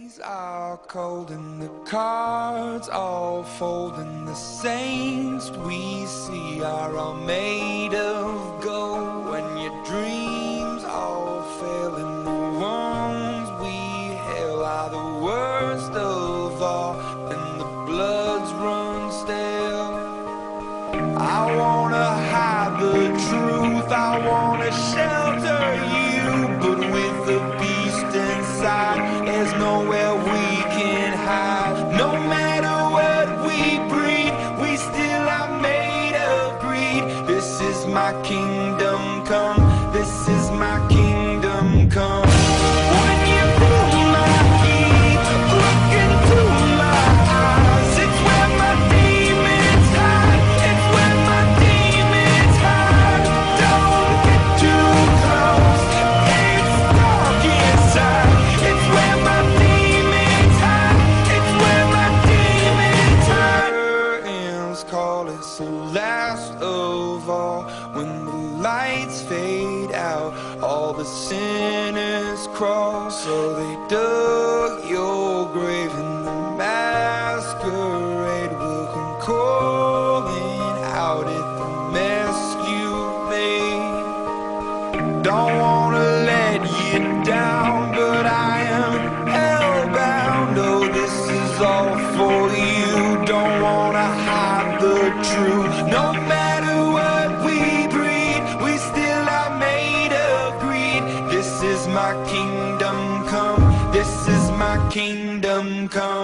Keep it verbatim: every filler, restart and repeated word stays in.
days are cold and the cards all fold, and the saints we see are all made of gold. When your dreams all fail and the ones we hail are the worst of all, and the bloods run stale. I wanna hide the truth, I wanna shelter you, but with the beast inside, there's nowhere we can hide. No matter what we breed, we still are made of greed. This is my kingdom come, this is my kingdom come. When you feel my heat, look into my eyes, it's where my demons hide, it's where my demons hide. Don't get too close, it's dark inside, it's where my demons hide, it's where my demons hide. Curtains call, it's the last of all. When the lights fade out, all the sinners crawl. So they dug your grave, and the masquerade will come calling out at the mess you made. Don't wanna let you down, but I am hellbound. Oh, this is all for you. Don't wanna hide the truth. No matter what we breed, we still are made of greed. This is my kingdom come, this is my kingdom come.